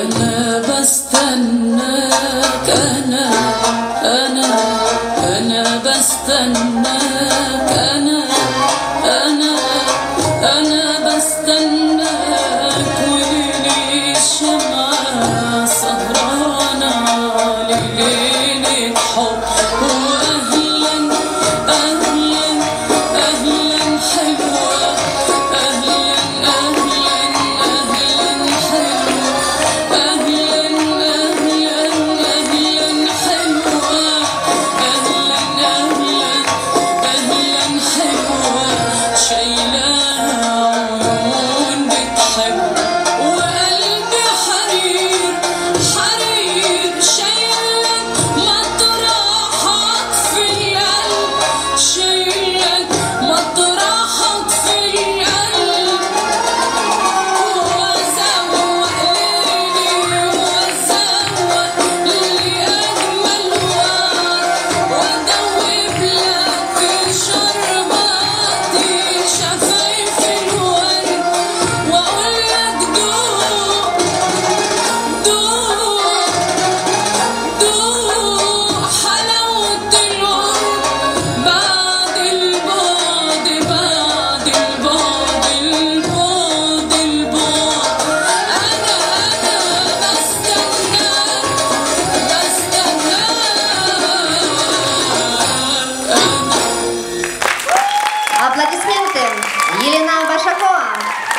أنا بستناك، أنا بستناك، أنا بستناك، وليلي الشمعة سهرانة لليلة حب. وأهلا أهلا أهلا حلوة، أهلا أهلا أهلا حلوة، أهلا أهلا أهلا حلوة، أهلا أهلا أهلا حلوة، شايلاها عيون بتحب وقلبي حرير حرير، شايلك مطرحك في القلب، شايلك مطرحك في القلب. وأزوق ليلي وأزوق لأجمل وعد، وأدوب لك شرباتي شفايف الورد، وأقول لك دوق دوق دوق حلاوة القرب بعد البعد، بعد البعد البعد البعد. أنا بستناك Аплодисменты! Елена Башакова.